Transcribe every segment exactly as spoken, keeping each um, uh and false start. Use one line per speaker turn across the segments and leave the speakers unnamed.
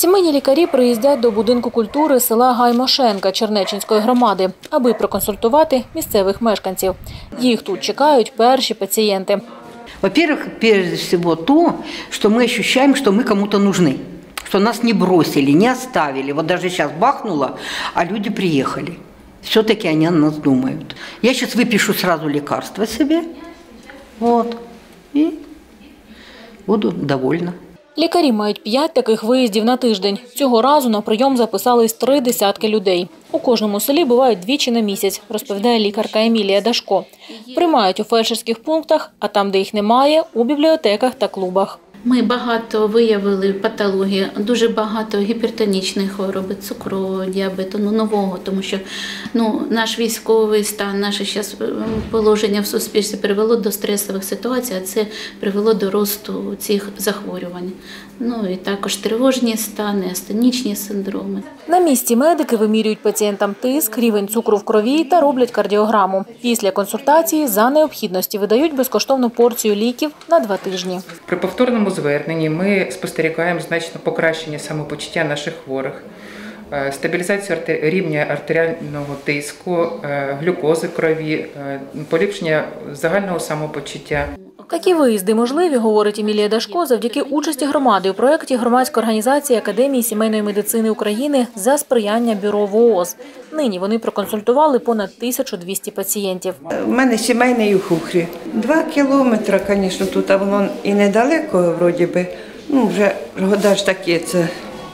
Сімейні лікарі приїздять до будинку культури села Гаймошенка Чернеччинської громади, аби проконсультувати місцевих мешканців. Їх тут чекають перші пацієнти.
Во-первых, прежде всего то, что мы ощущаем, что мы кому-то нужны, что нас не бросили, не оставили. Вот даже сейчас бахнуло, а люди приехали. Все-таки они о нас думают. Я сейчас выпишу сразу лекарства себе, вот, и буду довольна.
Лікарі мають п'ять таких виїздів на тиждень. Цього разу на прийом записались три десятки людей. У кожному селі бувають двічі на місяць, розповідає лікарка Емілія Дашко. Приймають у фельдшерських пунктах, а там, де їх немає, у бібліотеках та клубах.
Ми багато виявили патології, дуже багато гіпертонічної хвороби, цукрового діабету, ну, нового, тому що ну, наш військовий стан, наше зараз положення в суспільстві привело до стресових ситуацій, а це привело до росту цих захворювань. Ну і також тривожні стани, астенічні синдроми.
На місці медики вимірюють пацієнтам тиск, рівень цукру в крові та роблять кардіограму. Після консультації за необхідності видають безкоштовну порцію ліків на два тижні.
При повторному зверненні ми спостерігаємо значне покращення самопочуття наших хворих, стабілізацію рівня артеріального тиску, глюкози крові, поліпшення загального самопочуття.
Такі виїзди можливі, говорить Емілія Дашко, завдяки участі громади у проєкті громадської організації Академії сімейної медицини України за сприяння бюро ВООЗ. Нині вони проконсультували понад тисячу двісті пацієнтів.
У мене сімейний у Хухрі. Два кілометри, звісно, тут, а воно і недалеко, вроді би. Ну, вже года ж такі, це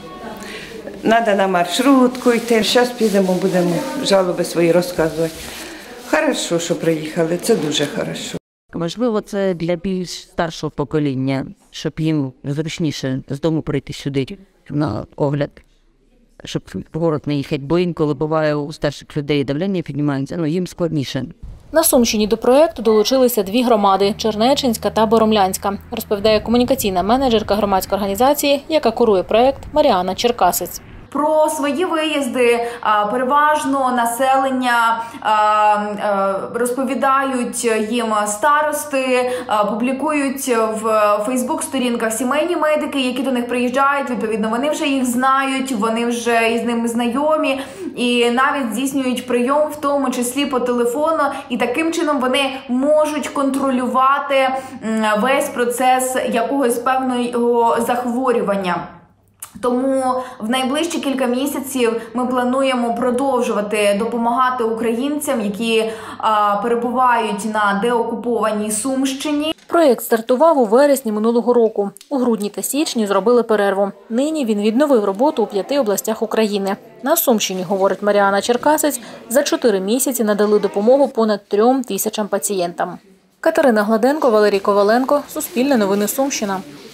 треба на маршрутку йти. Зараз підемо, будемо жалоби свої розказувати. Хорошо, що приїхали, це дуже хорошо.
Можливо, це для більш старшого покоління, щоб їм зручніше з дому прийти сюди на огляд, щоб в город не їхати, бо інколи буває у старших людей давлення піднімається, ну їм складніше.
На Сумщині до проєкту долучилися дві громади – Чернеччинська та Боромлянська, розповідає комунікаційна менеджерка громадської організації, яка курує проєкт, Маріана Черкасець.
Про свої виїзди переважно населення розповідають їм старости, публікують в фейсбук-сторінках сімейні медики, які до них приїжджають. Відповідно, вони вже їх знають, вони вже із ними знайомі і навіть здійснюють прийом, в тому числі по телефону. І таким чином вони можуть контролювати весь процес якогось певного захворювання. Тому в найближчі кілька місяців ми плануємо продовжувати допомагати українцям, які а, перебувають на деокупованій Сумщині.
Проєкт стартував у вересні минулого року. У грудні та січні зробили перерву. Нині він відновив роботу у п'яти областях України. На Сумщині, говорить Маріана Черкасець, за чотири місяці надали допомогу понад трьом тисячам пацієнтам. Катерина Гладенко, Валерій Коваленко, Суспільне новини Сумщина.